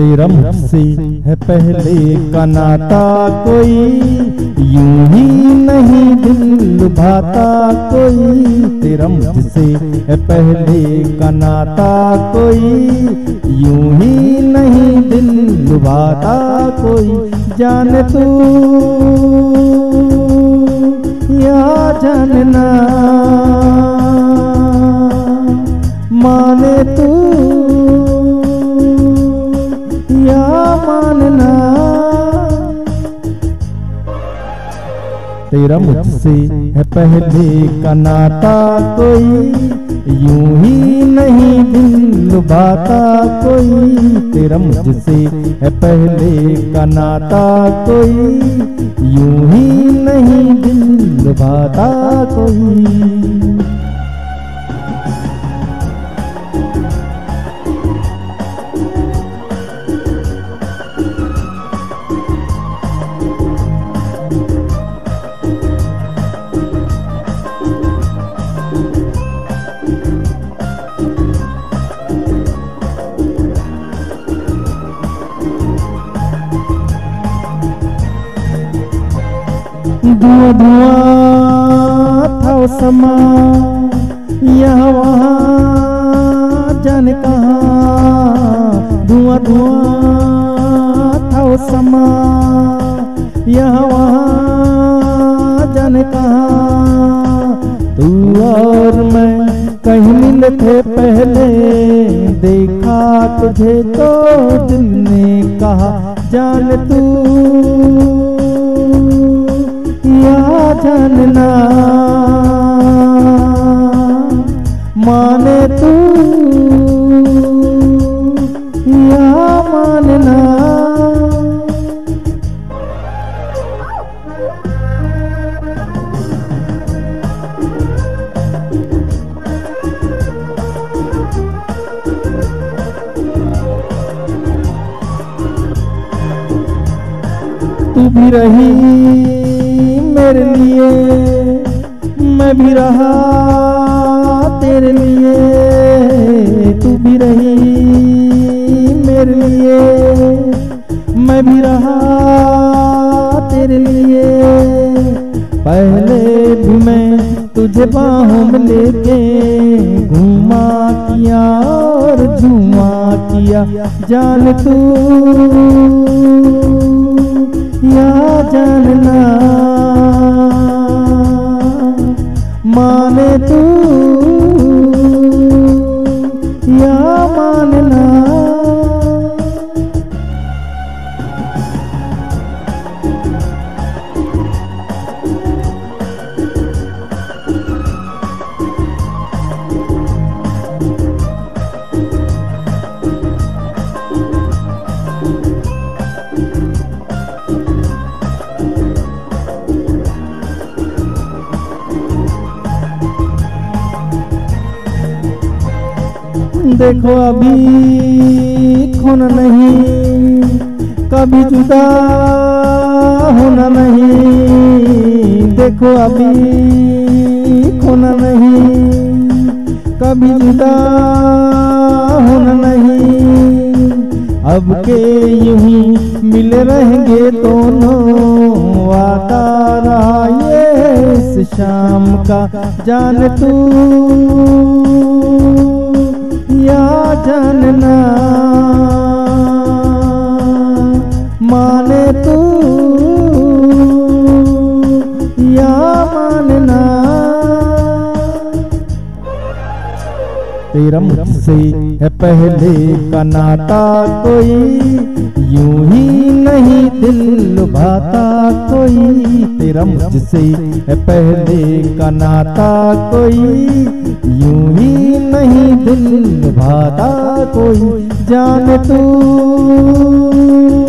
तेरा मुझसे है पहले का नाता कोई, यूं ही नहीं दिल लुभाता कोई। तेरा मुझसे है पहले का नाता कोई, यूं ही नहीं दिल लुभाता कोई। जाने तू या जानना, माने तू या मानना। तेरा मुझसे है पहले का नाता कोई, यूं ही नहीं दिल लुभाता कोई। तेरा मुझसे है पहले का नाता कोई, यूं ही नहीं दिल लुभाता कोई। धुआं धुआं था वो समा, यहाँ वहाँ जाने कहाँ। धुआं धुआं था वो समा, यहाँ वहाँ जाने कहाँ। तू और मैं कहीं मिले थे पहले, देखा तुझे तो दिल ने कहा जान तू या जानना, माने तू या मानना। तू भी रही मेरे लिए, मैं भी रहा तेरे लिए। तू भी रही मेरे लिए, मैं भी रहा तेरे लिए। पहले भी मैं तुझे बाहों में लेके घूमा किया और झूमा किया। जान तू या जानना, माने तू या मानना। देखो अभी खोना नहीं, कभी जुदा होना नहीं। देखो अभी खोना नहीं, कभी जुदा होना नहीं। अब के यूं ही मिले रहेंगे दोनों, वादा रहा ये इस शाम का। जान तू या जानना, माने तू या मानना। तेरा मुझसे है पहले का नाता कोई, यूं ही नहीं दिल लुभाता कोई। तेरा मुझसे है पहले का नाता कोई, यूं ही नहीं दिल लुभाता कोई। जान तू